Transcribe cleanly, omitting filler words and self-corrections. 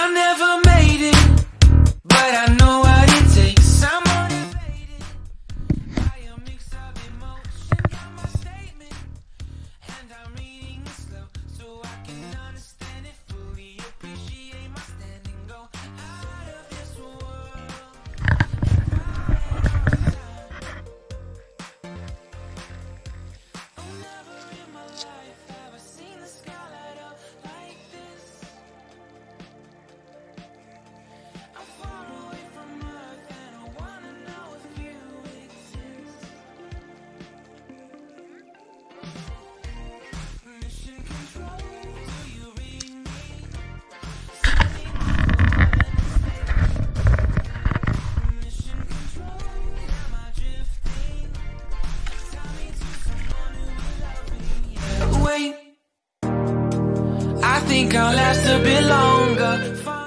I never made it, but I know what it takes. I'm motivated by a mix of emotions on my statement, and I'm reading it slow so I can understand it fully. Appreciate my standing, go out of this world. Oh, never in my life have I seen the sky light up like this. I'm far away from Earth and I wanna know if you exist. Mission control, do you read me? Send me mission control, am I drifting? Tell me to someone who will love me. Yeah. Wait, I think I'll last a bit longer.